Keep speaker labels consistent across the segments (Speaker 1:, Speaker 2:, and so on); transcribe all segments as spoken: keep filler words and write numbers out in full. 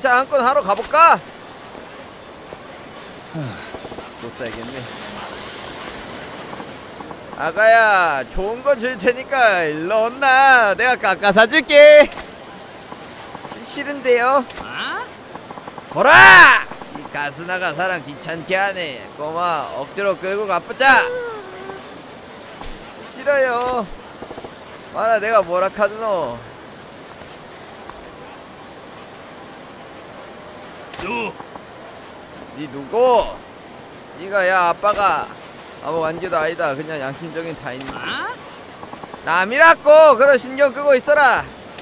Speaker 1: 자, 한 건 하러 가볼까? 못 살겠네. 아가야, 좋은 거 줄 테니까 일로 온나. 내가 깎아 사줄게. 싫은데요? 거라! 이 가스나가 사람 귀찮게 하네. 꼬마, 억지로 끌고 가보자. 싫어요. 말아, 내가 뭐라 카드노. 니 누구? 니가 야 아빠가 아무 관계도 아니다. 그냥 양심적인 타인이지. 남이라고. 그런 신경 끄고 있어라.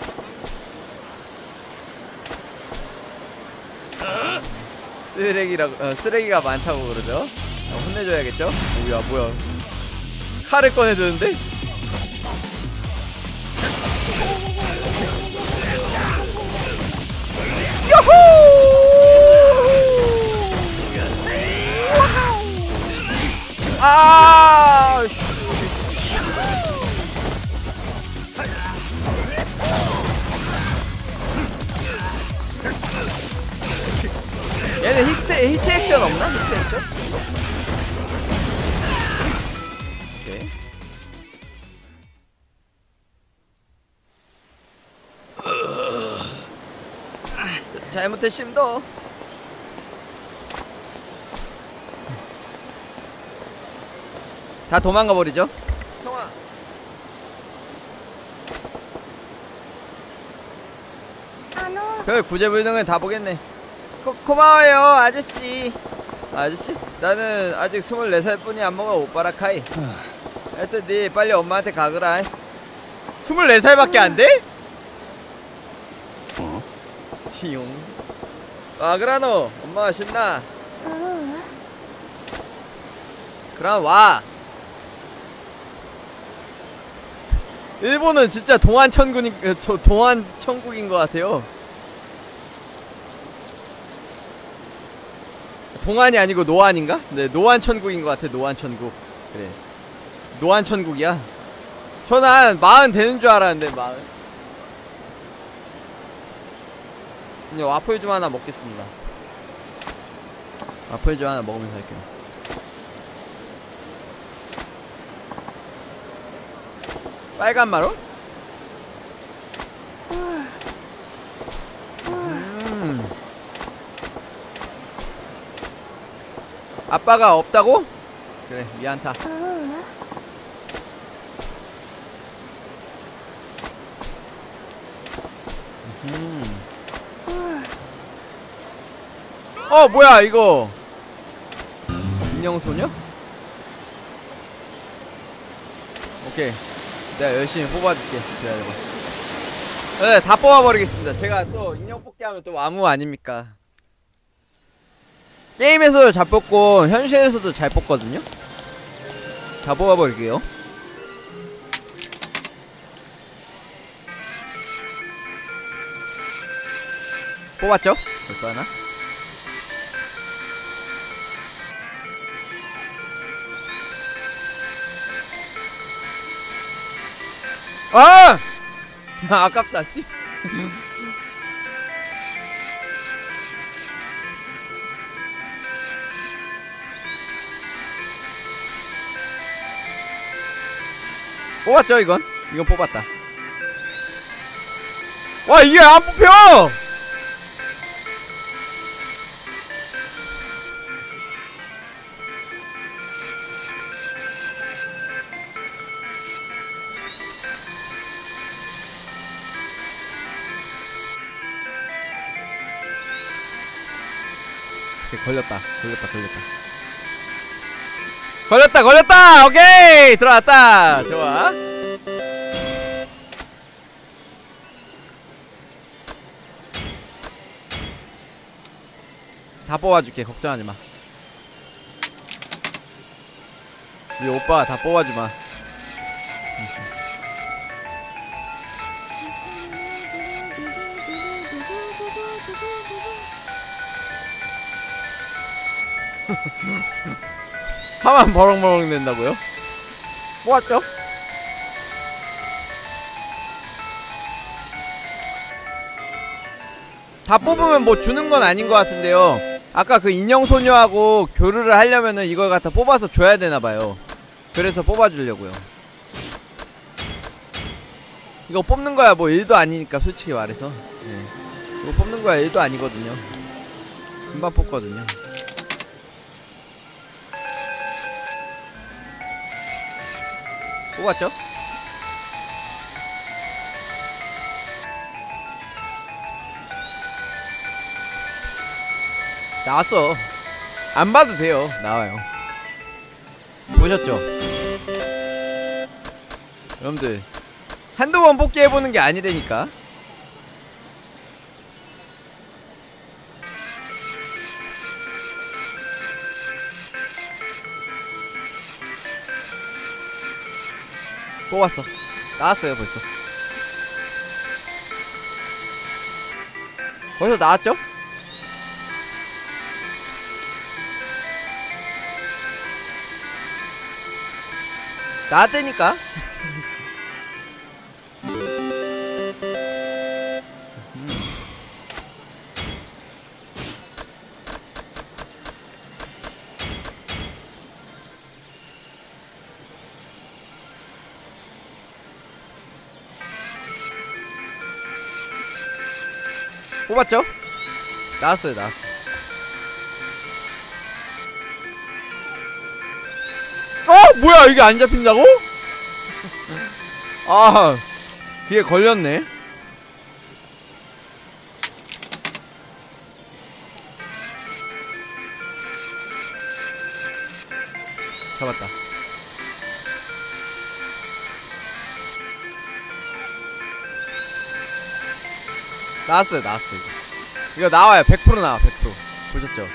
Speaker 1: 쓰레기라고. 어, 쓰레기가 많다고 그러죠. 어, 혼내줘야겠죠. 뭐야 뭐야, 칼을 꺼내드는데? 야호! 아! 얘는 히트, 히트 액션 없나? 히트 액션? 오케이. 잘못했심도. 다 도망가 버리죠. 형아. 별 구제불능은 다 보겠네. 고, 고마워요 아저씨. 아저씨? 나는 아직 스물네 살뿐이 안 먹어 오빠라카이. 하여튼 니 빨리 엄마한테 가거라. 스물네 살밖에 안 돼? 어? 티용. 아 그라노 엄마가 신나. 그럼 와. 일본은 진짜 동안 천국인, 저 동안 천국인 것 같아요. 동안이 아니고 노안인가? 네, 노안 천국인 것 같아. 노안 천국. 그래, 노안 천국이야. 전 한 마흔 되는 줄 알았는데 마흔. 이제 와플 좀 하나 먹겠습니다. 와플 좀 하나 먹으면서 할게요. 빨간 마로? 음. 아빠가 없다고? 그래, 미안타. 음. 어 뭐야 이거 인형소녀? 오케이, 내가 열심히 뽑아줄게. 기다려봐. 네, 다 뽑아버리겠습니다. 제가 또 인형 뽑기 하면 또 아무 아닙니까. 게임에서도 잘 뽑고 현실에서도 잘 뽑거든요. 다 뽑아버릴게요. 뽑았죠? 벌써 하나? 아! 아깝다 씨. 뽑았죠 이건? 이건 뽑았다. 와 이게 안 뽑혀! 걸렸다 걸렸다 걸렸다 걸렸다 걸렸다. 오케이 들어왔다. 좋아. 다 뽑아줄게. 걱정하지마. 우리 오빠 다 뽑아주마. 하만 버럭버럭 낸다고요? 뽑았죠? 다 다 뽑으면 뭐 주는 건 아닌 것 같은데요. 아까 그 인형소녀하고 교류를 하려면은 이걸 갖다 뽑아서 줘야 되나봐요. 그래서 뽑아주려고요. 이거 뽑는 거야 뭐 일도 아니니까, 솔직히 말해서. 네. 이거 뽑는 거야 일도 아니거든요. 금방 뽑거든요. 뽑았죠? 나왔어. 안 봐도 돼요. 나와요. 보셨죠? 여러분들 한두 번 뽑기 해보는 게 아니라니까. 뽑았어. 나왔어요 벌써. 벌써 나왔죠? 나왔다니까. 뽑았죠? 나왔어요 나왔어. 어? 뭐야 이게 안 잡힌다고? 아 귀에 걸렸네. 잡았다. 나왔어요 나왔어요. 이거 나와요. 백 퍼센트 나와. 백 퍼센트 보셨죠?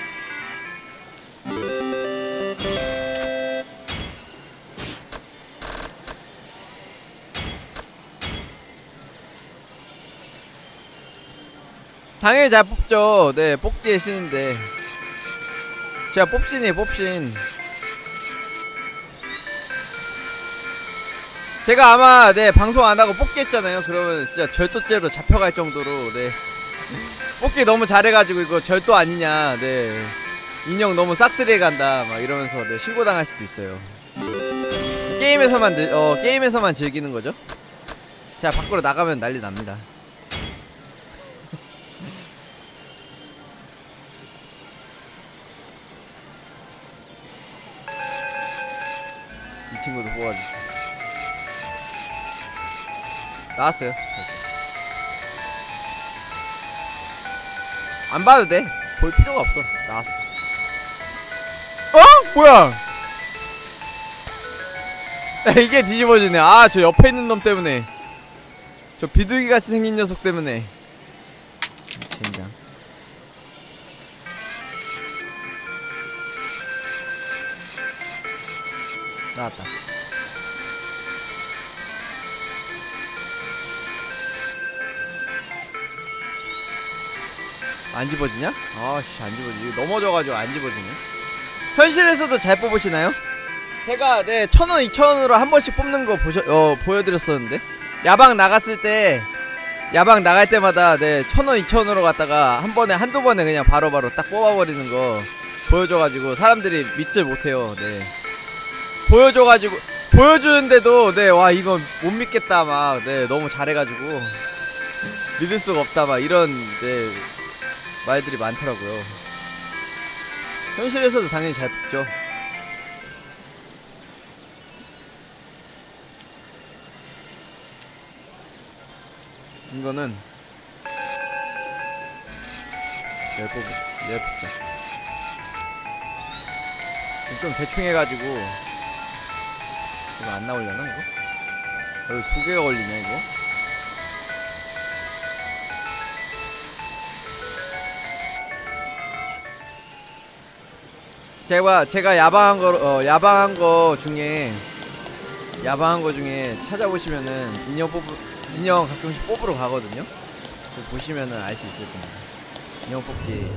Speaker 1: 당연히 잘 뽑죠. 네 뽑기의 신인데 제가 뽑신이에요 뽑신. 제가 아마 네 방송 안하고 뽑기 했잖아요. 그러면 진짜 절도죄로 잡혀갈 정도로 네 뽑기 너무 잘해가지고 이거 절도 아니냐, 네 인형 너무 싹쓸이해 간다 막 이러면서 네 신고당할 수도 있어요. 게임에서만 늘, 어 게임에서만 즐기는 거죠. 제가 밖으로 나가면 난리 납니다. 이 친구도 뽑아주세요. 나왔어요. 안 봐도 돼. 볼 필요가 없어. 나왔어. 어? 뭐야? 이게 뒤집어지네. 아, 저 옆에 있는 놈 때문에. 저 비둘기같이 생긴 녀석 때문에. 젠장. 나왔다. 안 집어지냐? 아씨 안 집어지지. 넘어져가지고 안 집어지네. 현실에서도 잘 뽑으시나요? 제가 네 천원 이천원으로 한 번씩 뽑는 거 보셔 어 보여드렸었는데, 야방 나갔을 때 야방 나갈 때마다 네 천원 이천원으로 갔다가 한 번에 한두 번에 그냥 바로바로 바로 딱 뽑아버리는 거 보여줘가지고 사람들이 믿질 못해요. 네 보여줘가지고 보여주는데도 네 와 이거 못 믿겠다 막 네 너무 잘해가지고 믿을 수가 없다 막 이런 네 말들이 많더라고요. 현실에서도 당연히 잘 뽑죠. 이거는 내일 뽑 내일 뽑자. 좀 대충 해가지고 이거 안 나오려나 이거? 여기 두 개가 걸리냐 이거? 제가 제가 야방한 거 어, 야방한 거 중에 야방한 거 중에 찾아보시면은 인형 뽑 인형 가끔씩 뽑으러 가거든요. 보시면은 알 수 있을 겁니다. 인형 뽑기.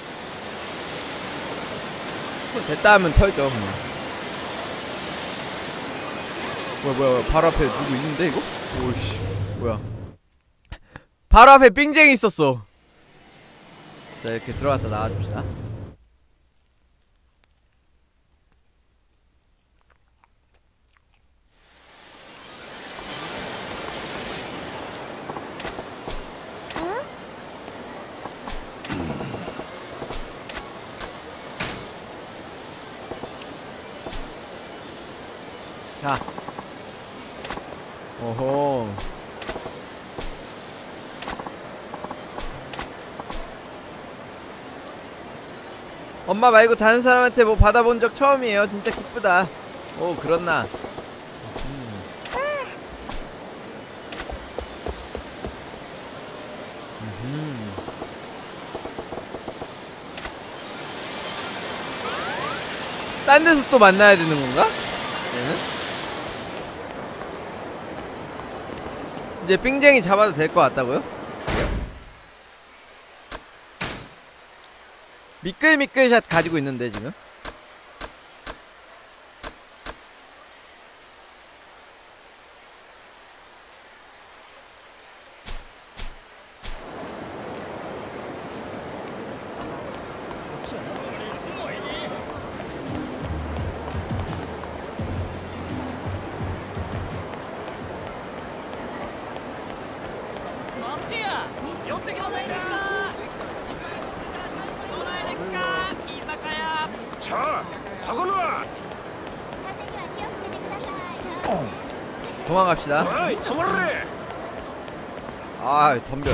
Speaker 1: 됐다 하면 털죠 그냥. 뭐야 뭐야 바로 앞에 누구 있는데 이거? 오이씨 뭐야 바로 앞에 삥쟁이 있었어. 자 이렇게 들어갔다 나와줍시다. 자 오호 엄마 말고 다른 사람한테 뭐 받아본 적 처음이에요. 진짜 기쁘다. 오 그렇나. 음. 음. 딴 데서 또 만나야 되는 건가? 얘는? 이제 삥쟁이 잡아도 될 것 같다고요? 미끌미끌샷 가지고 있는데 지금 도망갑시다. 아 덤벼.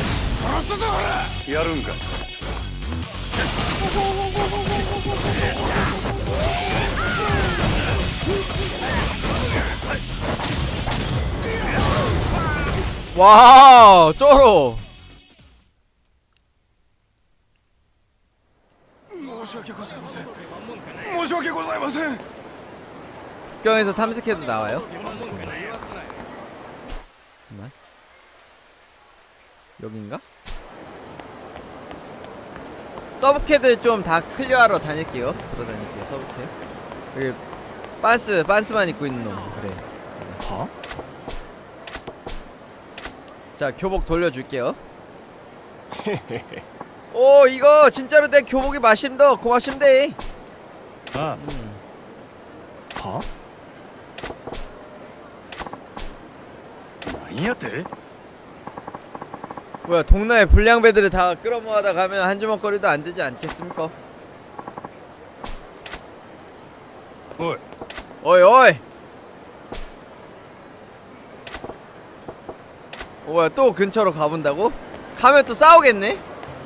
Speaker 1: 와 쩔어. 국경에서 탐색해도 나와요? 잠깐만. 여긴가? 서브캐들 좀 다 클리어하러 다닐게요. 돌아다닐게요. 서브캐. 여기 빤스 빤스만 입고 있는 놈. 그래. 어? 자 교복 돌려줄게요. 오 이거 진짜로 내 교복이 맛있다. 고맙심데. 아. 음. 어? 뭐야 동나의 불량배들을 다 끌어모아다 가면 한 주먹거리도 안 되지 않겠습니까? 어이 어이 어이 어, 뭐야 또 근처로 가본다고? 가면 또 싸우겠네?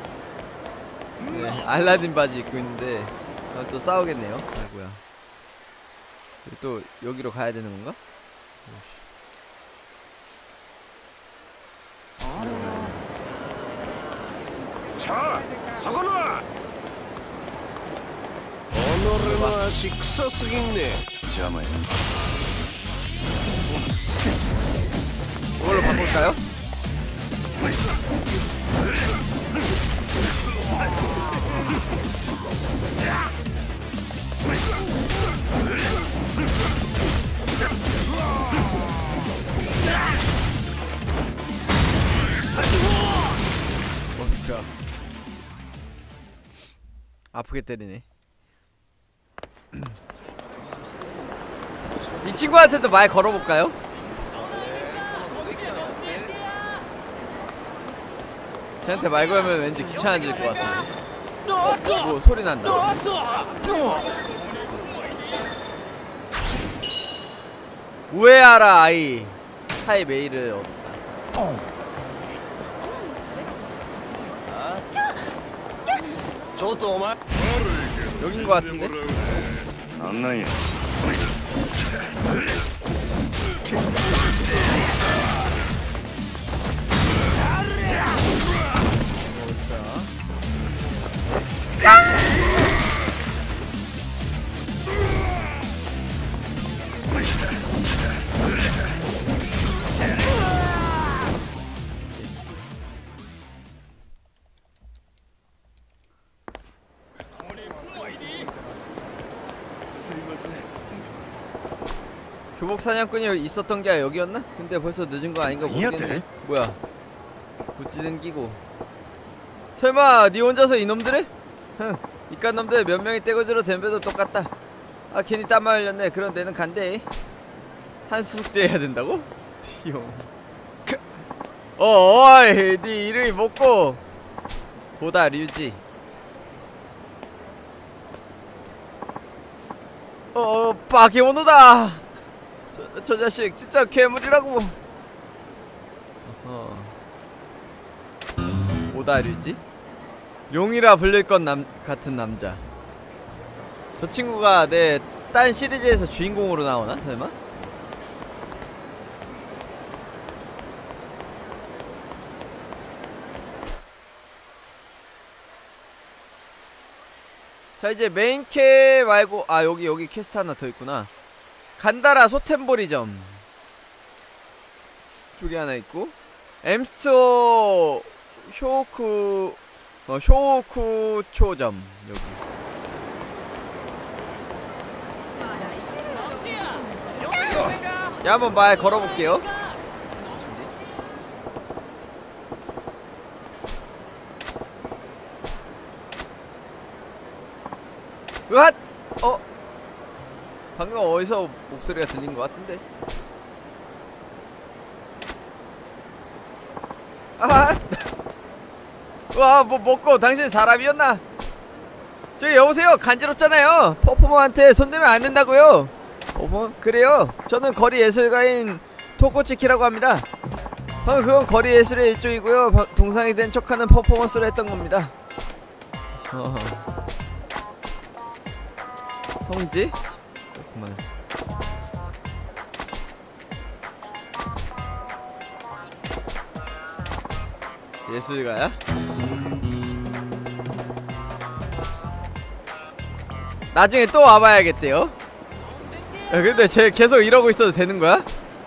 Speaker 1: 네 알라딘 바지 입고 있는데 어, 또 싸우겠네요. 아이고야 또 여기로 가야 되는 건가? 오씨.
Speaker 2: 자, 사과나. 오늘은 맛이 크사스긴네. 자마야.
Speaker 1: 이걸로 바꿀까요? 멈춰. 아프게 때리네. 이 친구한테도 말 걸어볼까요? 쟤한테 말 걸면 왠지 귀찮아질 것 같은데. 어? 뭐 소리 난다. 우에하라 아이 타의 메일을 얻었다. 여긴 것 같은데?
Speaker 2: 안나이.
Speaker 1: 유목 사냥꾼이 있었던 게 여기였나? 근데 벌써 늦은 거 아닌가 모르겠네. 뭐야? 구찌는 끼고. 설마 니 혼자서 이놈들을? 흥, 이깟 놈들 몇 명이 떼거지로 덤벼도 똑같다. 아 괜히 땀만 흘렸네. 그럼 내는 간대. 산수숙제 해야 된다고? 티용. 어, 어이, 니 이름이 뭐고? 고다 류지. 어, 바케모노다. 저, 저 자식 진짜 괴물이라고. 어. 고다 류지? 용이라 불릴 것 남, 같은 남자. 저 친구가 내 딴 시리즈에서 주인공으로 나오나? 설마? 자 이제 메인캐 말고 아 여기 여기 퀘스트 하나 더 있구나. 간다라 소템보리점 저기 하나 있고 엠스토어 쇼쿠 어 쇼쿠초점 여기. 야 한번 말 걸어볼게요. 으앗! 어? 방금 어디서 목소리가 들린 것 같은데? 아하! 와, 뭐 먹고 당신 사람이었나? 저기 여보세요! 간지럽잖아요! 퍼포머한테 손대면 안 된다고요! 어머, 그래요? 저는 거리 예술가인 토코치키라고 합니다. 방금 그건 거리 예술의 일종이고요. 동상이 된 척하는 퍼포먼스를 했던 겁니다. 어허. 성지? 그만. 예술가야? 나중에 또 와봐야겠대요. 야 근데 쟤 계속 이러고 있어도 되는 거야?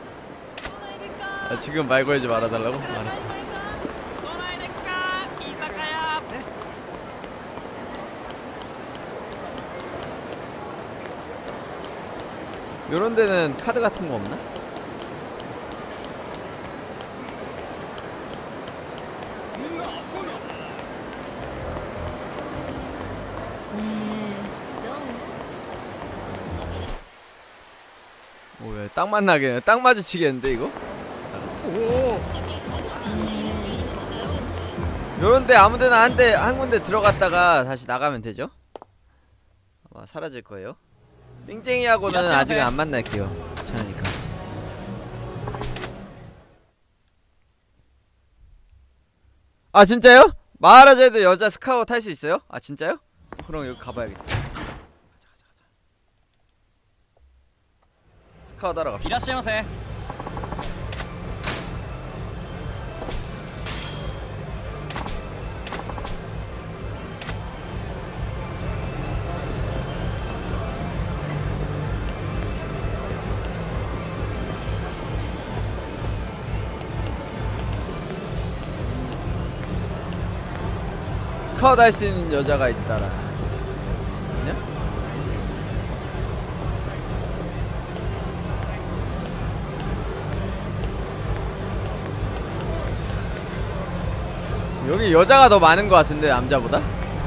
Speaker 1: 아, 지금 말 걸지 말아달라고? 알았어. 요런 데는 카드 같은 거 없나? 오야 딱 만나겠네. 딱 마주치겠는데 이거? 요런데 아무데나 한데 한 군데 들어갔다가 다시 나가면 되죠? 아마 사라질 거예요. 삥쟁이하고는 아직 안 만날게요. 귀찮으니까. 아 진짜요? 마하라자에도 여자 스카우트 탈 수 있어요? 아 진짜요? 그럼 여기 가봐야겠다. 가자 가자 가자. 스카우트 하러 갑시다. 이라시마세. 스카우트 할 수 있는 여자가 있더라. 아니야? 여기 여자가 더 많은 것 같은데 남자보다?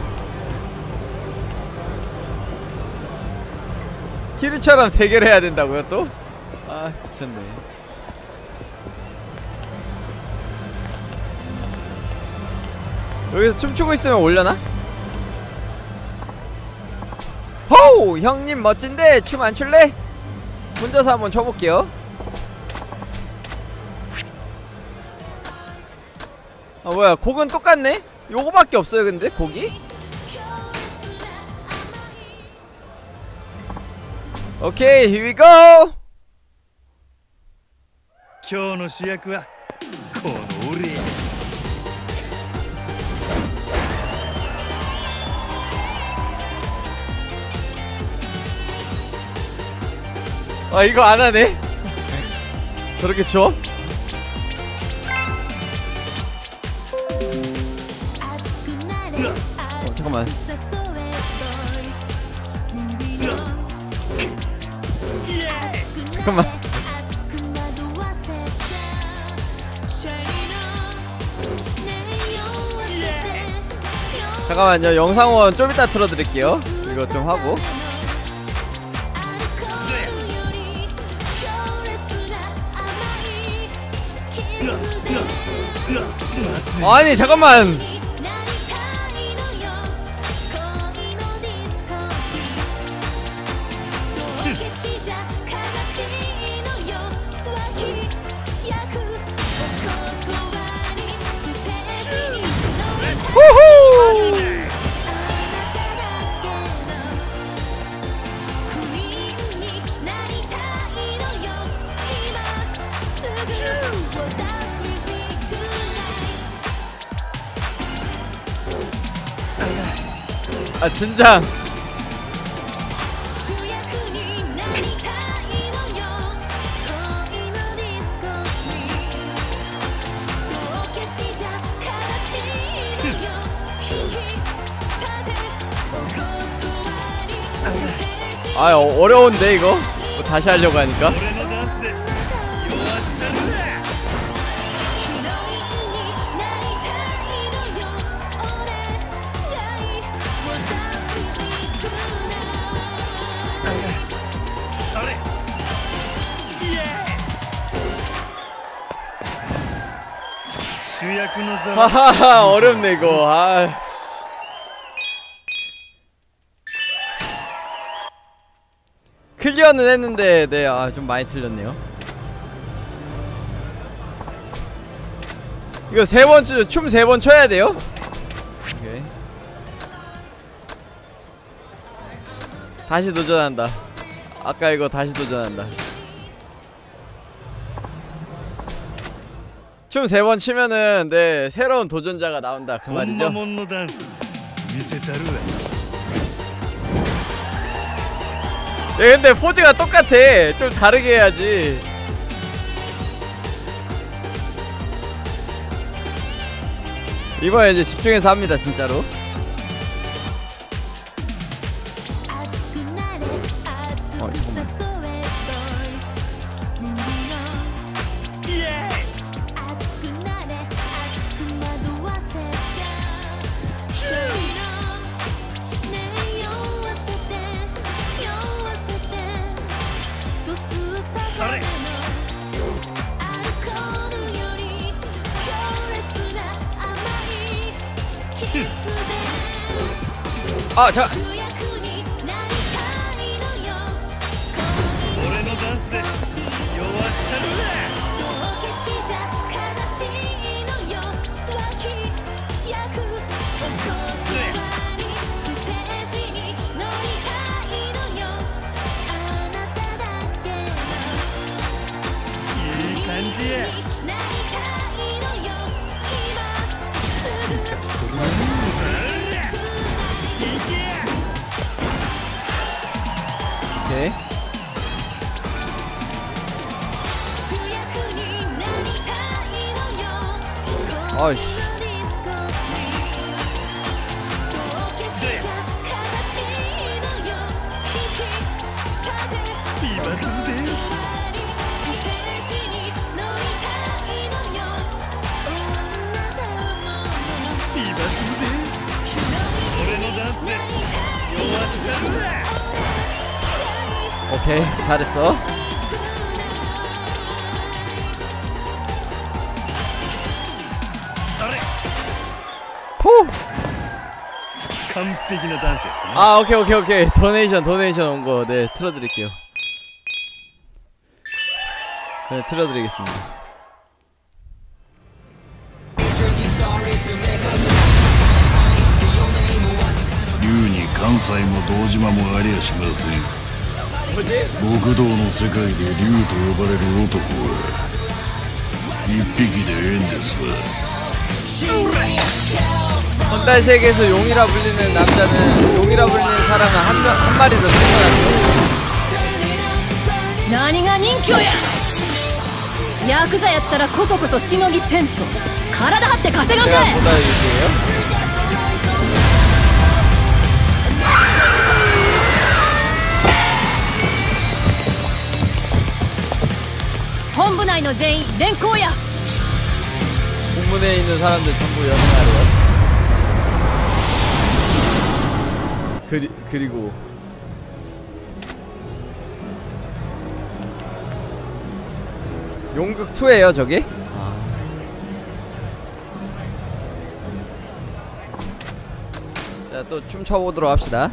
Speaker 1: 키르처럼 대결해야 된다고요 또? 아 귀찮네. 여기서 춤추고 있으면 올려나? 호우! 형님 멋진데 춤 안 출래? 혼자서 한번 춰볼게요. 아 뭐야 곡은 똑같네? 요거밖에 없어요 근데 곡이? 오케이 here we go!
Speaker 2: 今日の主役はこの俺や。
Speaker 1: 아 이거 안하네? 저렇게 추워? 어 잠깐만. 잠깐만 잠깐만요. 영상원 좀 이따 틀어드릴게요. 이거 좀 하고. 아니 잠깐만. 후후. 아 진짜. 아 어, 어려운데 이거 뭐 다시 하려고 하니까. 하하하 어렵네 이거. 아. 클리어는 했는데 네 아 좀 많이 틀렸네요. 이거 세 번 춤 세 번 춰야 돼요? 오케이. 다시 도전한다. 아까 이거 다시 도전한다. 춤 세 번 치면은 네 새로운 도전자가 나온다 그 말이죠. 예 근데 포즈가 똑같아. 좀 다르게 해야지. 이번에 이제 집중해서 합니다 진짜로. 어, 아, 자. 오케이. 아이씨. 오케이 잘했어. 후. 아 오케이 오케이 오케이 도네이션 도네이션 온 거 네 틀어드릴게요. 네 틀어드리겠습니다.
Speaker 3: 竜に関西も堂島もありゃしません。極道の世界で竜と呼ばれる男は一匹でええんですわ。
Speaker 1: 건달 세계에서 용이라 불리는 남자는 용이라 불리는 사람은 한, 명, 한 마리로 충분하죠.
Speaker 4: 何が人気や。ヤクザやったらこそこそしのぎせんと体張って稼がんかい。 本部内の全員連行や。
Speaker 1: 공문에 있는 사람들 전부 연행하래요. 그리, 그리고 용극이에요 저기? 아. 자, 또 춤춰보도록 합시다.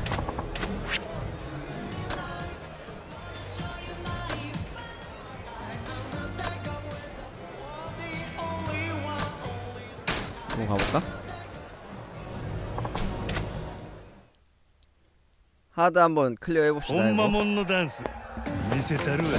Speaker 1: 한번 가볼까? 하드 한번 클리어 해봅시다. 이거.
Speaker 2: ほんまもんのダンス見せたるわ。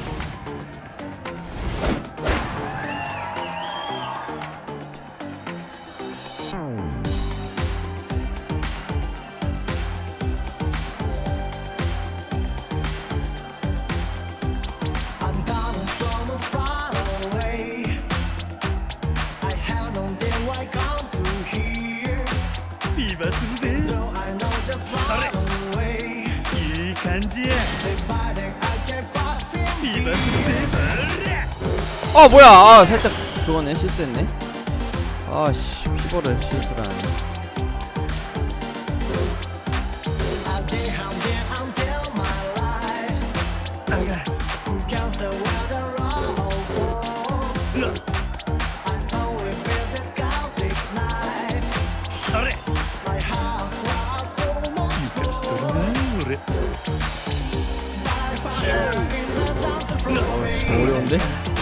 Speaker 1: 어 뭐야, 아 살짝 그거네, 실수했네. 아씨, 피버를 실수를 하네. 어려운데?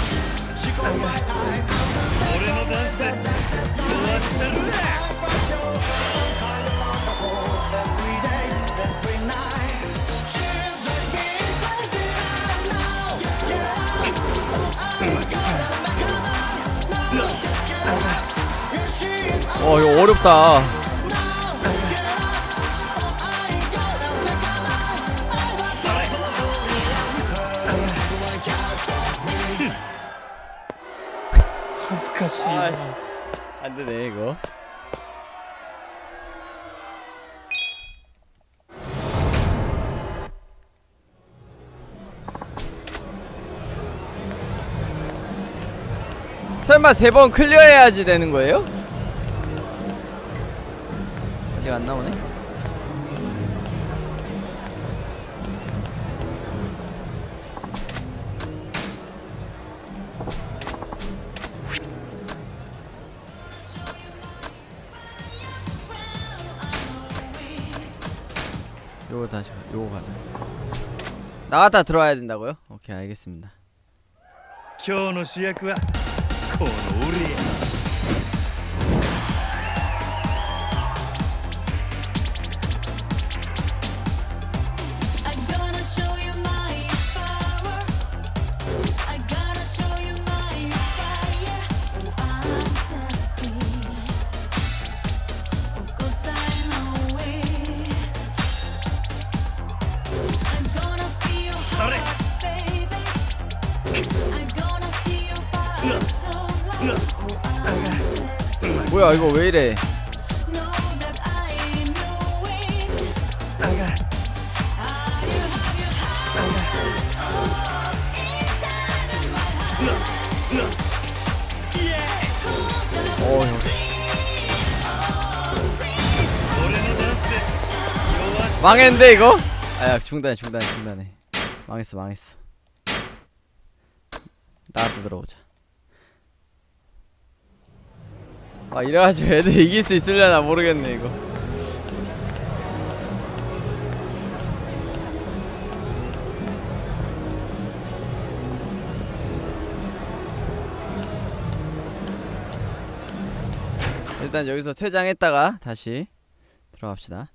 Speaker 1: 어 이거 어렵다. 아, 안되네 이거. 설마 세 번 클리어해야지 되는 거예요? 아직 안 나오네. 요거 다시 요거 가자. 나갔다 들어와야 된다고요? 오케이, 알겠습니다.
Speaker 2: 今日の主役はこの俺や。
Speaker 1: 뭐야 이거 왜 이래? 어, 망했는데 이거? 아야, 중단해 중단해 중단해. 망했어 망했어. 나한테 들어오자. 아 이래가지고 애들 이길 수 있으려나 모르겠네 이거. 일단 여기서 퇴장했다가 다시 들어갑시다.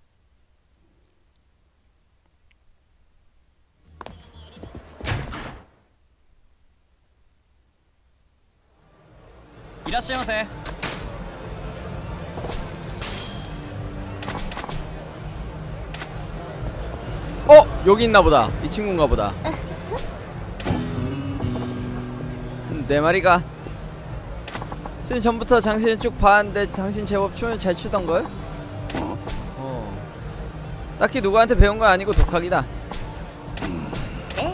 Speaker 5: 이라시마세.
Speaker 1: 어! 여기 있나보다. 이 친구인가보다. 음, 내 말이가. 신 전부터 당신을 쭉 봤는데 당신 제법 춤을 잘 추던걸? 어. 딱히 누구한테 배운 건 아니고 독학이다.
Speaker 4: 에?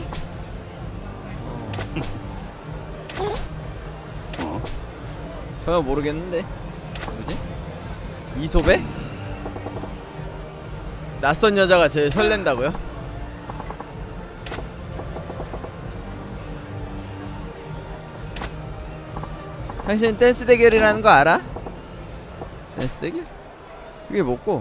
Speaker 1: 어. 전혀 모르겠는데. 뭐지? 이소배? 낯선 여자가 제일 설렌다고요? 당신 댄스 대결이라는 거 알아? 댄스 대결? 그게 뭐고?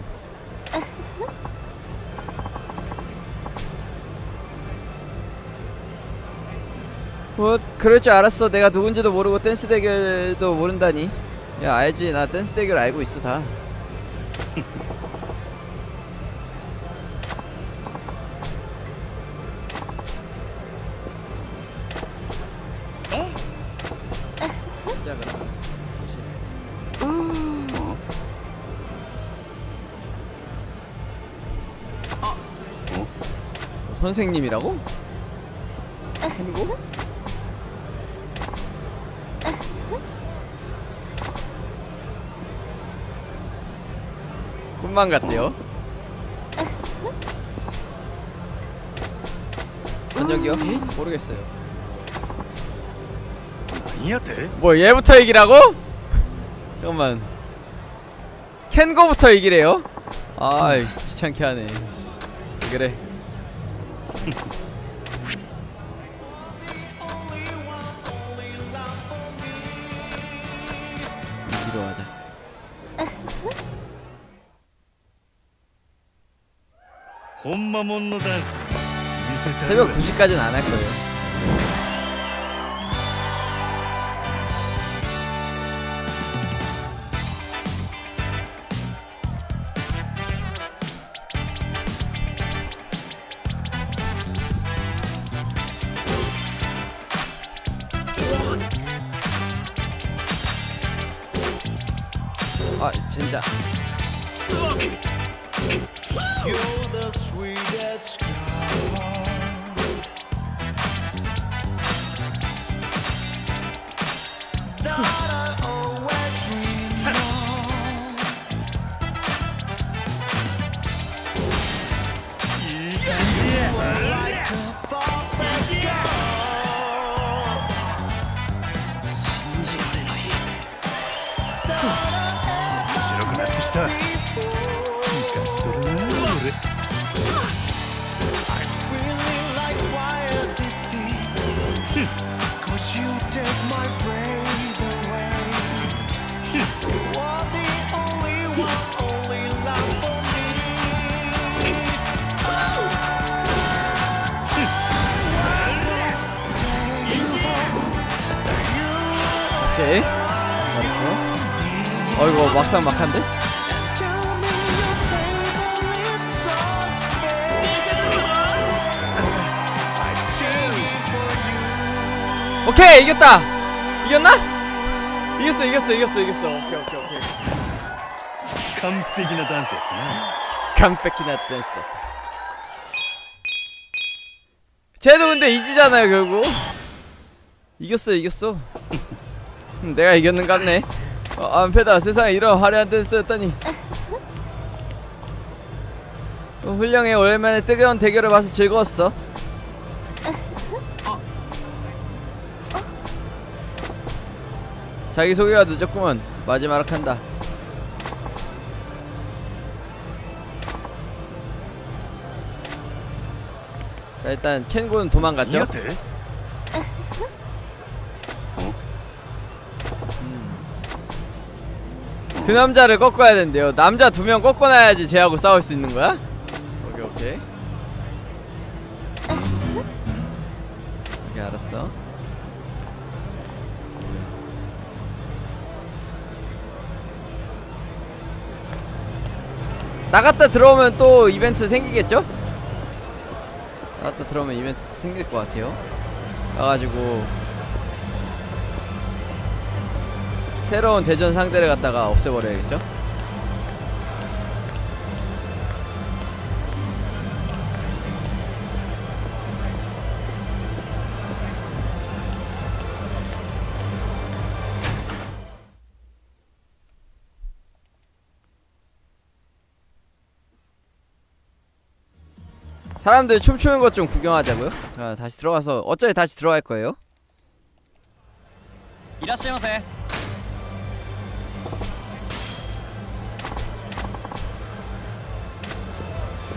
Speaker 1: 뭐 그럴 줄 알았어. 내가 누군지도 모르고 댄스 대결도 모른다니. 야 알지, 나 댄스 대결 알고 있어 다. 진짜 그럼 어? 선생님이라고? ken고? 꿈만 같대요. 저녁이요? 모르겠어요. 뭐 얘부터 얘기라고? 잠깐만. 켄고부터 얘기래요? 아이 귀찮게 하네. 그래. 이기로 하자. 새벽 두 시까지는 안 할 거예요. 아 진짜. 오케이 알았어. 어이구 막상 막한데? 오케이 이겼다. 이겼나? 이겼어 이겼어 이겼어 이겼어. 오케이 오케이 오케이.
Speaker 2: 완璧なダンスやったな。
Speaker 1: 완璧な댄스다. 쟤도 근데 이기잖아요 결국. 이겼어 이겼어. 내가 이겼는 것 같네. 어, 안페다. 세상에 이런 화려한 댄스였다니. 어, 훌륭해. 오랜만에 뜨거운 대결을 봐서 즐거웠어. 자기소개가 늦었구먼. 마지막으로 한다. 자, 일단 켄고는 도망갔죠? 그 남자를 꺾어야 된대요. 남자 두 명 꺾어놔야지 쟤하고 싸울 수 있는 거야? 오케이 오케이. 오케이 알았어. 나갔다 들어오면 또 이벤트 생기겠죠? 나갔다 들어오면 이벤트 생길 것 같아요. 가가지고 새로운 대전 상대를 갖다가 없애버려야겠죠? 사람들 춤추는 것 좀 구경하자고요? 자 다시 들어가서 어차피 다시 들어갈 거예요.
Speaker 5: いらっしゃいませ。
Speaker 1: 자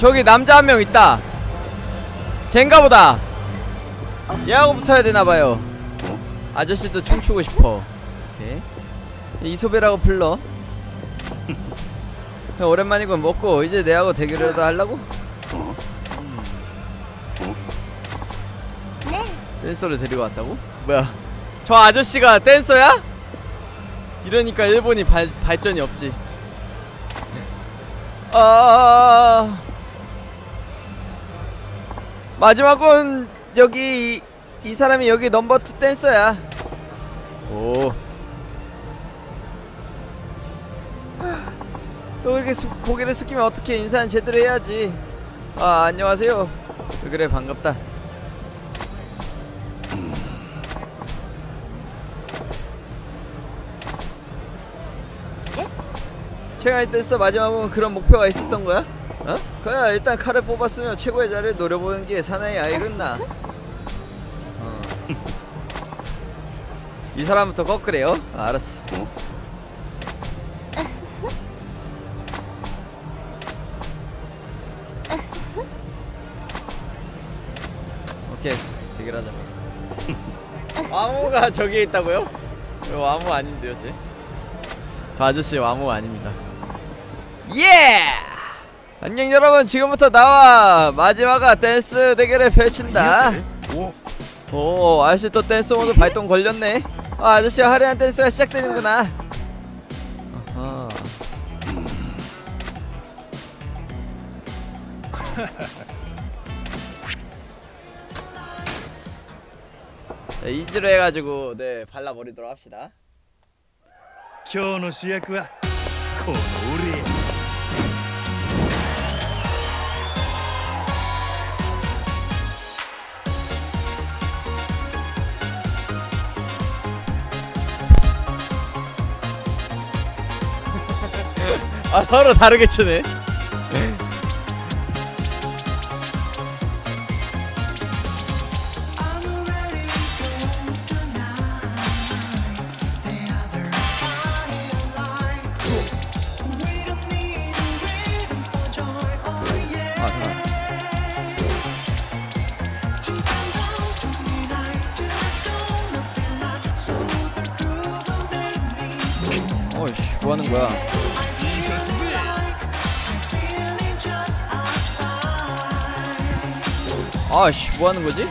Speaker 1: 저기 남자 한 명 있다. 쟨가보다. 얘하고 붙어야 되나봐요. 아저씨도 춤추고 싶어. 오케이. 이소배라고 불러. 오랜만이고 먹고 이제 내하고 대결이라도 하려고? 음. 댄서를 데리고 왔다고? 뭐야, 저 아저씨가 댄서야? 이러니까 일본이 발, 발전이 없지. 아... 마지막은 여기 이, 이 사람이 여기 넘버 투 댄서야. 오. 또 그렇게 수, 고개를 숙이면 어떻게? 인사는 제대로 해야지. 아, 안녕하세요. 그래, 반갑다. 최강의 댄서 마지막은 그런 목표가 있었던 거야? 어? 그야 일단 칼을 뽑았으면 최고의 자리를 노려보는 게 사나이 아이겠나. 어. 이 사람부터 꺾으래요? 아, 알았어. 오케이, 대결하자. 와무가 저기에 있다고요? 와무 아닌데요, 쟤? 저 아저씨 와무 아닙니다. 예! 안녕 여러분, 지금부터 나와 마지막아 댄스 대결을 펼친다. 오, 아저씨 또 댄스 모드 발동 걸렸네. 아, 아저씨와 화려한 댄스가 시작되는구나. 어허. 네, 이지로 해가지고 네 발라버리도록 합시다.
Speaker 2: 今日の主役はこの俺。
Speaker 1: 아, 서로 다르게 추네. 어이씨, 뭐하는 거야? 아씨, 뭐하는 거지?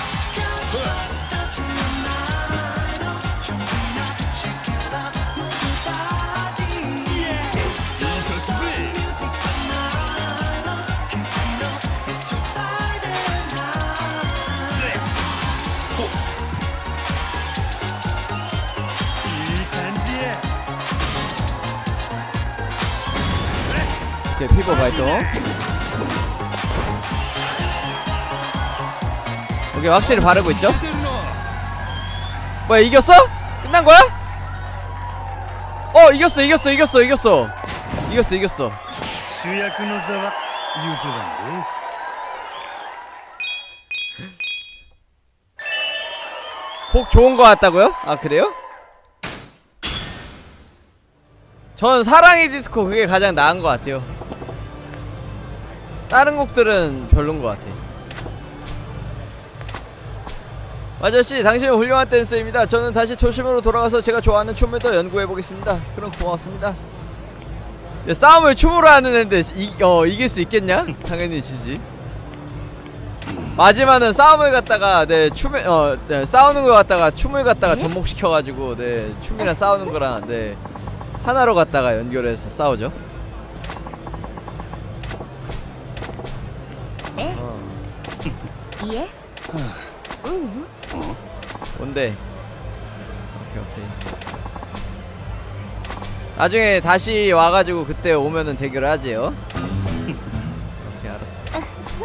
Speaker 1: 오케이, 피버 발동. 오케이, 확실히 바르고 있죠? 뭐야, 이겼어? 끝난 거야? 어, 이겼어, 이겼어, 이겼어, 이겼어. 이겼어, 이겼어.
Speaker 2: 主役の座は譲らんで。
Speaker 1: 곡 좋은 거 같다고요? 아, 그래요? 전 사랑의 디스코 그게 가장 나은 것 같아요. 다른 곡들은 별론 것 같아. 아저씨, 당신은 훌륭한 댄서입니다. 저는 다시 초심으로 돌아가서 제가 좋아하는 춤을 더 연구해보겠습니다. 그럼 고맙습니다. 야, 싸움을 춤으로 하는 애인데 이, 어, 이길 수 있겠냐? 당연히 지지. 마지막은 싸움을 갖다가 네 춤에 어 네, 싸우는 걸 갖다가 춤을 갖다가 접목시켜가지고 네 춤이랑 싸우는 거랑 네 하나로 갖다가 연결해서 싸우죠.
Speaker 5: 네?
Speaker 1: 어.
Speaker 5: 예? 응.
Speaker 1: 뭔데? 오케이 오케이. 나중에 다시 와가지고 그때 오면은 대결을 하지요. 오케이, 알았어.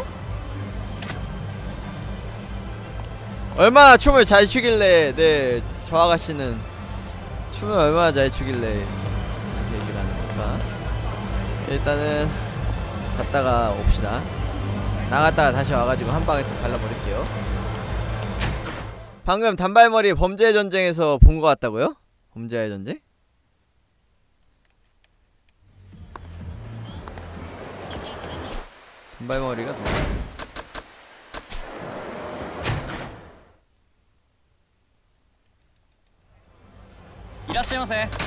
Speaker 1: 얼마나 춤을 잘 추길래 네 저 아가씨는 춤을 얼마나 잘 추길래 이렇게 얘기를 하는 건가. 일단은 갔다가 옵시다. 나갔다가 다시 와가지고 한 방에 또 발라버릴게요. 방금 단발머리 범죄의 전쟁에서 본 것 같다고요? 범죄의 전쟁? 단발머리가 누구야?
Speaker 6: 이라시마세.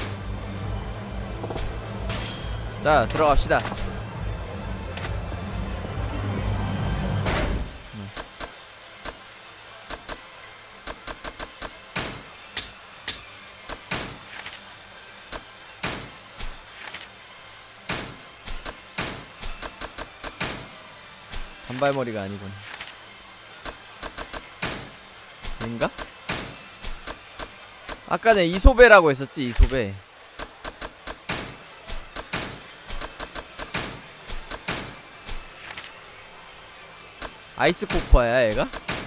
Speaker 1: 자, 들어갑시다. 단발머리가 아니군. 인가? 아까 전에 이소배라고 했었지, 이소배. 아이스 코코아야 얘가?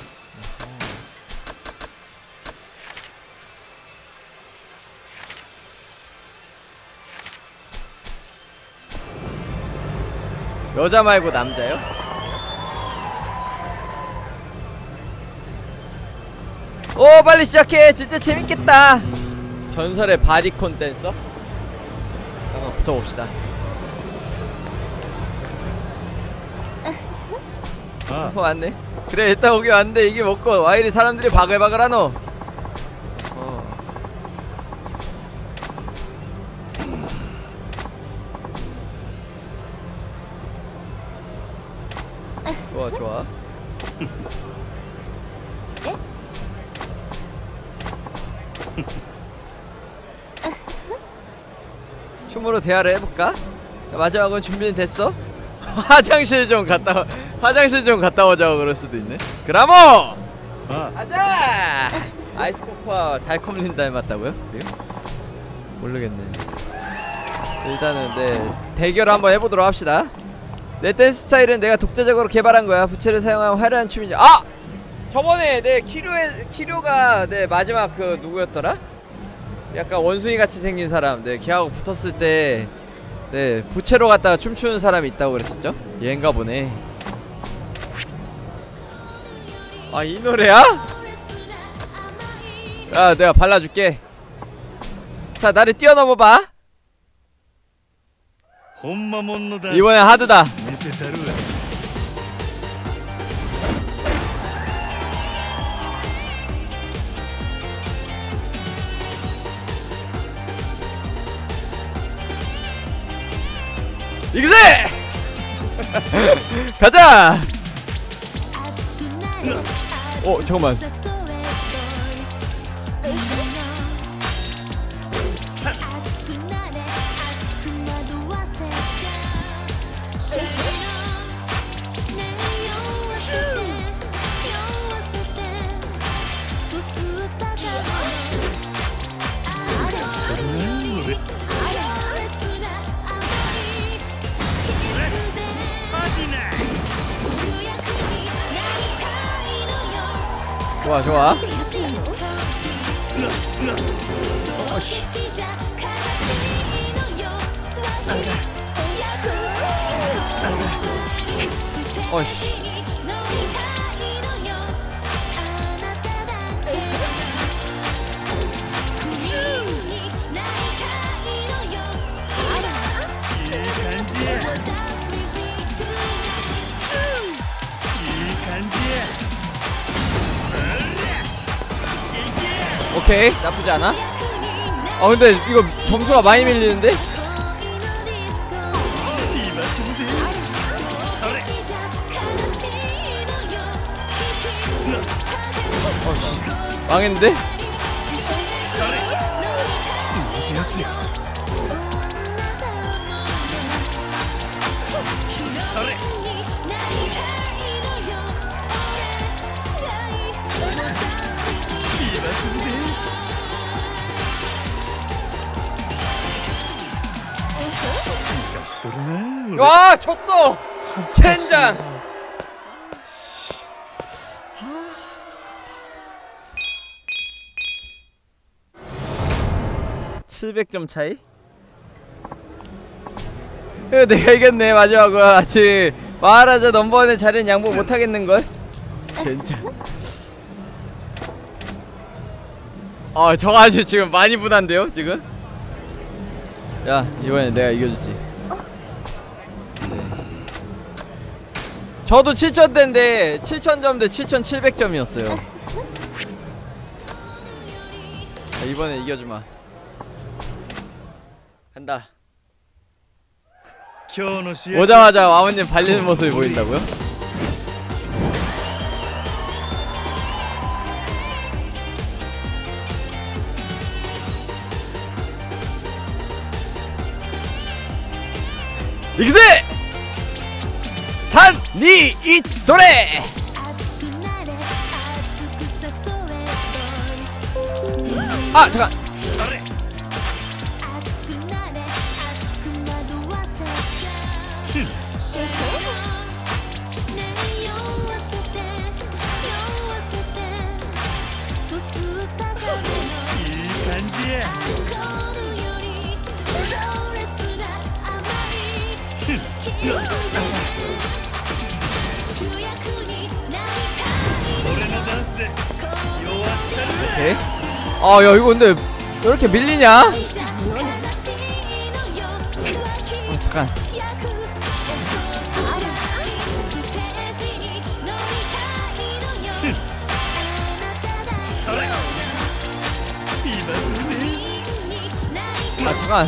Speaker 1: 여자 말고 남자요? 오, 빨리 시작해. 진짜 재밌겠다. 전설의 바디콘 댄서? 한번 붙어봅시다. 아, 왔네. 그래, 일단 오기 왔는데 이게 먹고 와 이리 사람들이 바글바글 하노. 어. 좋아, 좋아. 춤으로 대화를 해볼까? 자, 마지막은 준비는 됐어? 화장실 좀 갔다 와, 화장실 좀 갔다 오자고 그럴 수도 있네. 그라모!
Speaker 2: 아.
Speaker 1: 가자! 아이스 코코아 달콤린 닮았다고요? 지금? 모르겠네. 일단은 네 대결을 한번 해보도록 합시다. 내 댄스 스타일은 내가 독자적으로 개발한 거야. 부채를 사용한 화려한 춤이지. 아! 저번에 내 키료의 키료가 내 마지막 그 누구였더라? 약간 원숭이 같이 생긴 사람, 네 걔하고 붙었을 때 네 부채로 갔다가 춤추는 사람이 있다고 그랬었죠? 얘인가 보네. 아, 이 노래야? 야, 내가 발라줄게. 자, 나를 뛰어넘어봐. 이번엔 하드다. 이그제! 가자! 어, 잠깐만. 좋아, 좋아. 어씨. 어씨. 오케이, 나쁘지 않아. 아, 근데 이거 점수가 많이 밀리는데? 어, 망했는데? 와, 졌어! 젠장! 칠백 점 차이? 내가 이겼네. 마지막으로 아직 마하라자 넘버원의 자리는 양보 못하겠는걸? 젠장. 아, 저 아주 지금 많이 분한데요 지금? 야, 이번엔 내가 이겨주지. 저도 칠천대인데 칠천 점 대 칠천칠백 점이었어요. 자, 이번에 이겨주마. 간다. 오자마자 와우님 발리는 모습이 보인다고요? 이기세! 삼, 이, 일, 소래! 아, 잠깐! 오케이. 아, 야, 이거 근데 왜 이렇게 밀리냐? 아, 잠깐. 아, 잠깐.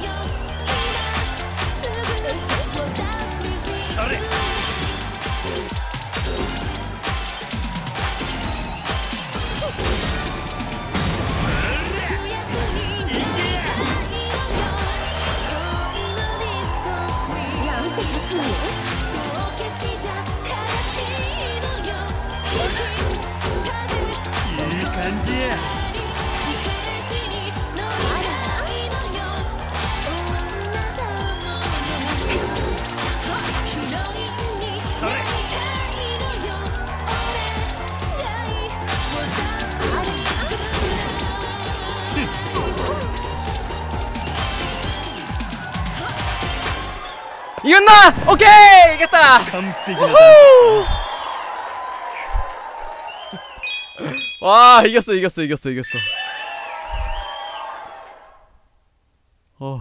Speaker 1: 이겼나? 오케이! 이겼다! 와, 이겼어, 이겼어, 이겼어, 이겼어. 어.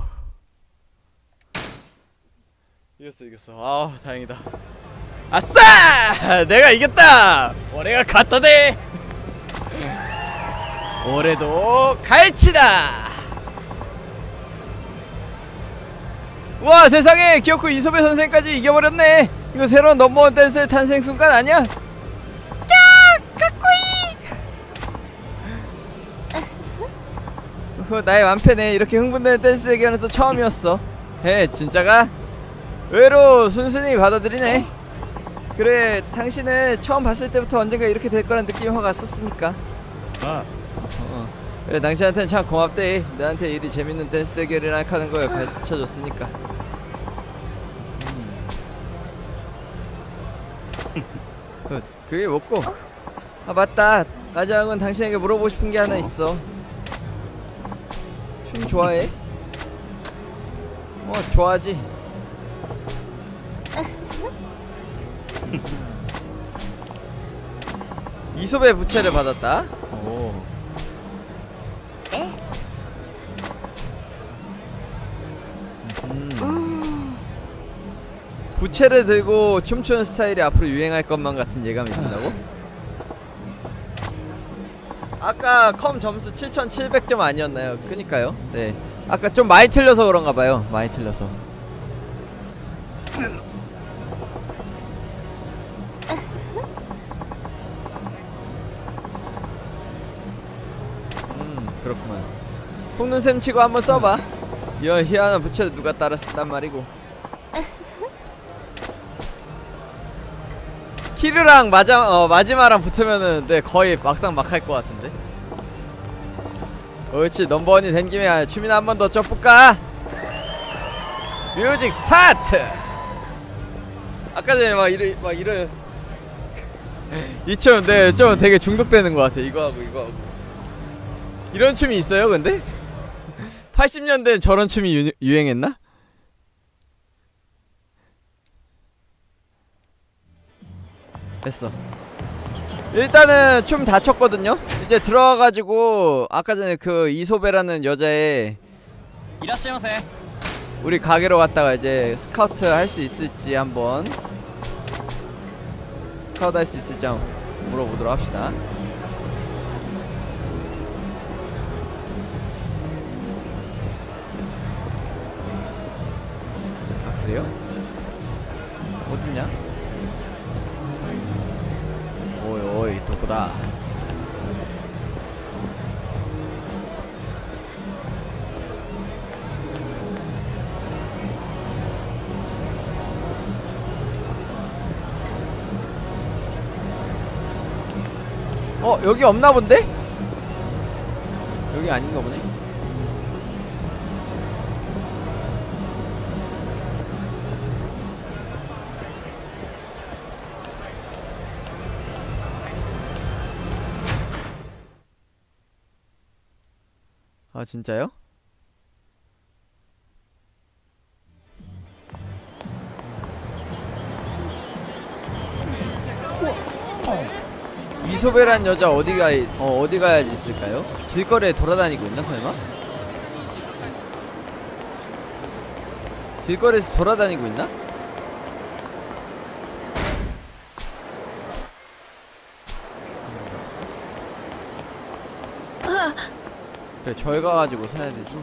Speaker 1: 이겼어, 이겼어. 아, 다행이다. 아싸! 내가 이겼다! 올해가 갔다대! 올해도 갈치다! 와, 세상에! 기어코 이소배 선생까지 이겨버렸네! 이거 새로운 넘버원 댄스의 탄생 순간 아니야? 야! 까꼬이! 어, 나의 완패네. 이렇게 흥분되는 댄스 대결은 또 처음이었어. 해, 진짜가? 의외로 순순히 받아들이네. 그래, 당신은 처음 봤을 때부터 언젠가 이렇게 될 거란 느낌이 확 왔었으니까.
Speaker 2: 아.
Speaker 1: 어. 그래, 당신한테는 참 고맙대. 나한테 이리 재밌는 댄스 대결이나 하는 걸 가르쳐줬으니까. 그, 그게 뭐고? 아, 맞다. 마지막은 당신에게 물어보고 싶은 게 하나 있어. 춤 좋아해? 어, 좋아하지. 이솝의 부채를 받았다. 오. 음. 부채를 들고 춤추는 스타일이 앞으로 유행할 것만 같은 예감이 든다고? 아까 컴 점수 칠천칠백 점 아니었나요? 그니까요. 네. 아까 좀 많이 틀려서 그런가봐요. 많이 틀려서. 음, 그렇구만. 속눈샘 치고 한번 써봐. 이 희한한 부채를 누가 따라 쓴단 말이고. 키르랑 마자, 어, 마지마랑 붙으면은 네, 거의 막상 막할 것 같은데. 옳지, 넘버원이 된 김에 춤이나 한 번 더 춰볼까? 뮤직 스타트! 아까 전에 막 이래, 막 이래. 이 춤, 네, 좀 되게 중독되는 것 같아. 이거 하고 이거 하고. 이런 춤이 있어요, 근데? 팔십 년대엔 저런 춤이 유, 유행했나? 됐어. 일단은 춤 다 췄거든요? 이제 들어와가지고 아까 전에 그 이소배라는 여자애 우리 가게로 갔다가 이제 스카우트 할 수 있을지 한번 스카우트 할 수 있을지 한번 물어보도록 합시다. 아 그래요? 어딨냐? 오이 오이 도구다. 어 여기 없나 본데? 여기 아닌가 보네. 아 진짜요? 이소벨란 여자 어디가 어 어디 가야 있을까요? 길거리에 돌아다니고 있나 설마? 길거리에서 돌아다니고 있나? 그래 저기 가가지고 사야 되지.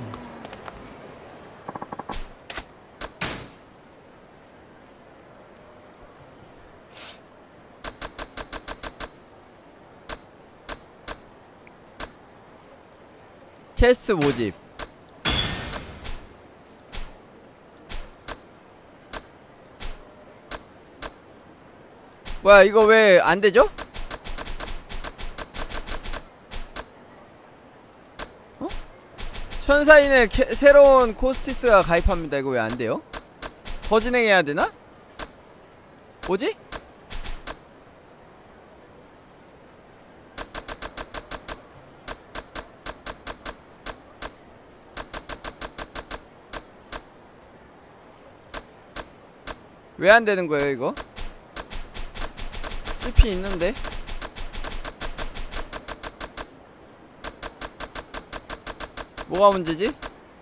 Speaker 1: 캐스트 모집. 뭐야 이거 왜 안되죠? 어? 천사인의 캐, 새로운 코스티스가 가입합니다. 이거 왜 안돼요? 더 진행해야 되나? 뭐지? 왜 안되는 거예요 이거? 씨피 있는데? 뭐가 문제지?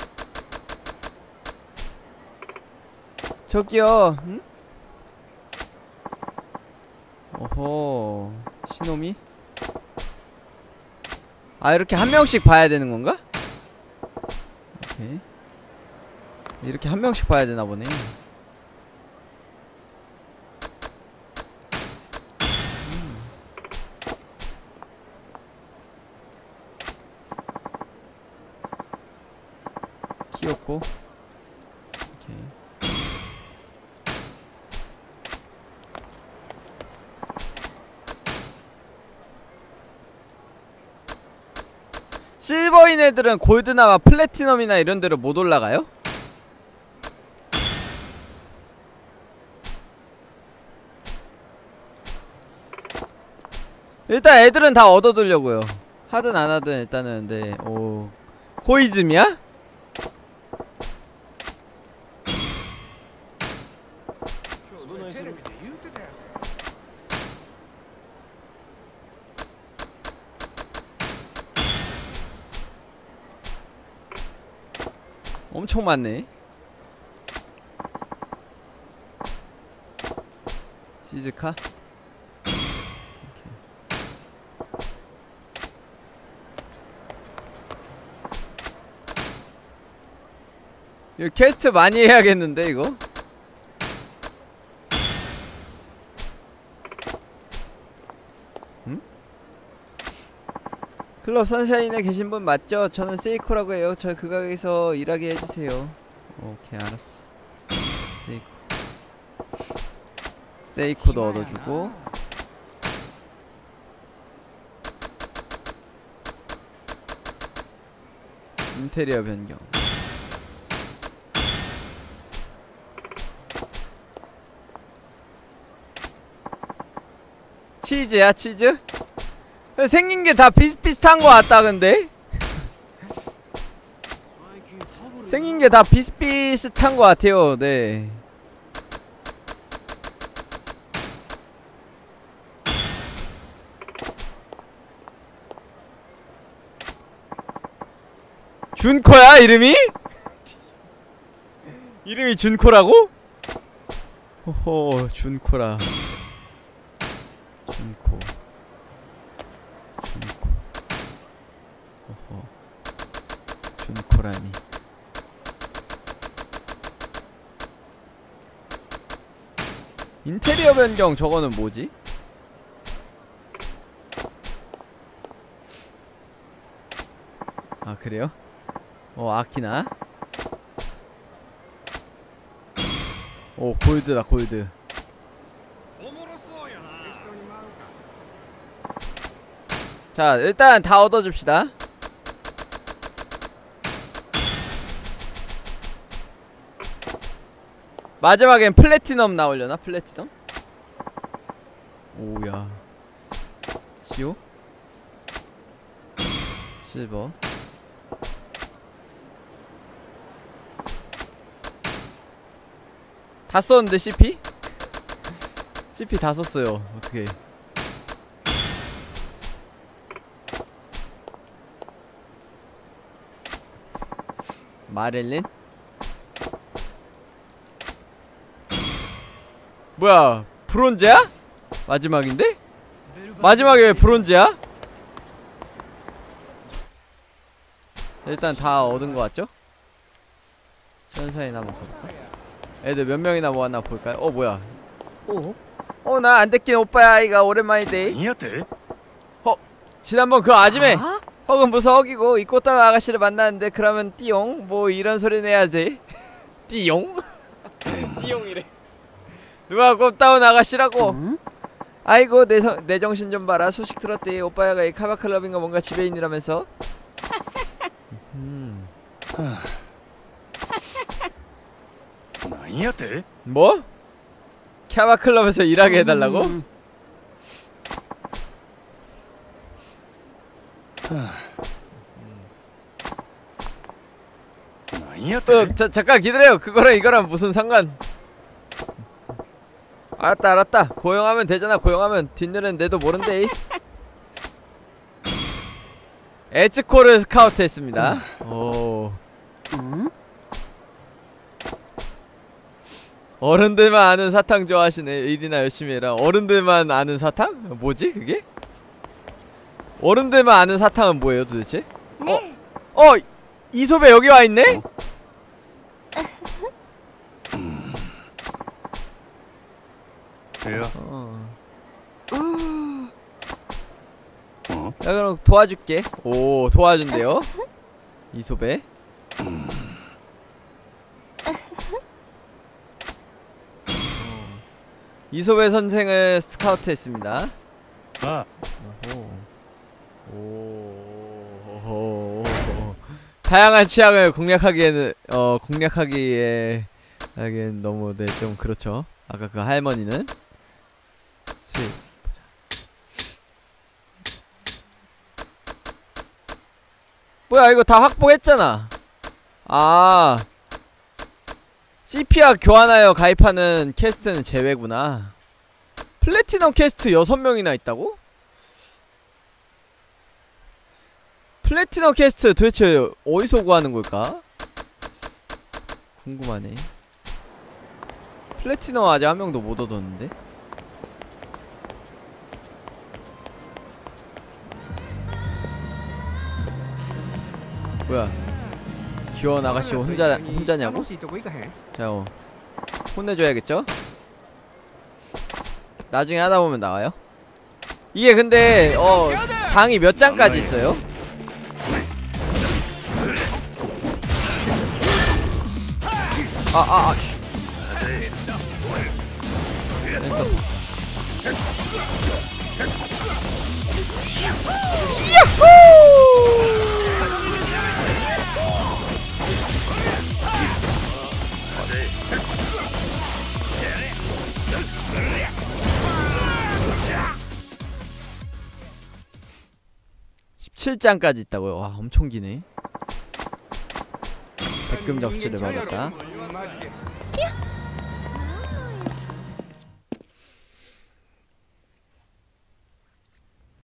Speaker 1: 저기요 응? 오호 신놈이? 아 이렇게 한 명씩 봐야 되는 건가? 오케이. 이렇게 한 명씩 봐야 되나 보네. 귀엽고 오케이. 실버인 애들은 골드나 플래티넘이나 이런 데로 못 올라가요? 일단 애들은 다 얻어두려고요. 하든 안 하든 일단은. 네. 오 코이즘이야? 엄청 많네. 시즈카? 이거 퀘스트 많이 해야겠는데 이거? 응? 클럽 선샤인에 계신 분 맞죠? 저는 세이코라고 해요. 저 그 가게에서 일하게 해주세요. 오케이 알았어. 세이코 세이코도 얻어주고. 인테리어 변경. 치즈야 치즈? 생긴게 다 비슷비슷한 거 같다 근데? 생긴게 다 비슷비슷한 거 같아요. 네. 준코야 이름이? 이름이 준코라고? 호호 준코라. 보라니. 인테리어 변경 저거는 뭐지? 아 그래요? 어 아키나? 오 골드다 골드. 자 일단 다 얻어줍시다. 마지막엔 플래티넘 나오려나? 플래티넘? 오야 시오? 실버 다 썼는데 씨피? 씨피 다 썼어요. 어떻게 마릴린? 뭐야 브론즈야? 마지막인데? 마지막에 왜 브론즈야? 일단 다 얻은 거 같죠? 천사인 한번 가볼까? 애들 몇 명이나 모았나 볼까요? 어 뭐야
Speaker 5: 오?
Speaker 1: 어 나 안데낀 오빠야 아이가 오랜만이데.
Speaker 2: 何やって
Speaker 1: 어 지난번 그 아줌에
Speaker 5: 아?
Speaker 1: 허금 무서 어기고 이 꽃다운 아가씨를 만났는데 그러면 띠용 뭐 이런 소리 내야지. 띠용? 띠용이래. 누가 꽃다운 아가씨라고?
Speaker 5: 응?
Speaker 1: 아이고 내, 성, 내 정신 좀 봐라. 소식 들었대. 오빠야가 이 카바클럽인가 뭔가 지배인이라면서. 음.
Speaker 2: 何やって
Speaker 1: 뭐? 카바클럽에서 일하게 해달라고?
Speaker 5: 음.
Speaker 1: 또 자, 잠깐 기다려요. 그거랑 이거랑 무슨 상관? 알았다 알았다. 고용하면 되잖아. 고용하면 뒷일은 내도 모른대. 에츠코를 스카우트 했습니다. 오
Speaker 5: 응?
Speaker 1: 어른들만 아는 사탕 좋아하시네. 일이나 열심히 해라. 어른들만 아는 사탕? 뭐지 그게? 어른들만 아는 사탕은 뭐예요 도대체?
Speaker 5: 네.
Speaker 1: 어? 어! 이솝에 여기 와있네?
Speaker 2: 야,
Speaker 1: 어.
Speaker 5: 음.
Speaker 2: 어?
Speaker 1: 야 그럼 도와줄게. 오 도와준대요. 이솝에. 이솝의 선생을 스카우트 했습니다.
Speaker 2: あ
Speaker 1: 오. 오. 다양한 취향을 공략하기에는 어 공략하기에 하기엔 너무 네 좀 그렇죠. 아까 그 할머니는 수입 보자. 뭐야 이거 다 확보했잖아. 아 씨피와 교환하여 가입하는 캐스트는 제외구나. 플래티넘 캐스트 여섯 명이나 있다고? 플래티넘 캐스트 도대체 어디서 구하는 걸까? 궁금하네. 플래티넘 아직 한 명도 못 얻었는데? 뭐야 귀여운 아가씨 혼자, 혼자냐고? 자 어. 혼내줘야겠죠? 나중에 하다보면 나와요. 이게 근데 어 장이 몇 장까지 있어요? 아아아 씨. 됐어. 야호! 십칠 장까지 있다고요? 와 엄청 기네. 백금 적시를 받았다.